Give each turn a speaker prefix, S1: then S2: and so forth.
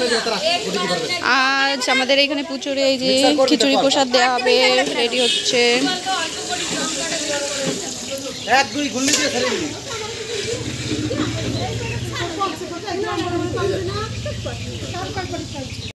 S1: আজ আমাদের এখানে পুজোরে এই যে খিচুড়ি প্রসাদ দেওয়া হবে, রেডি হচ্ছে।
S2: এক দুই গুল্লি দিয়ে ছেড়ে দিবি।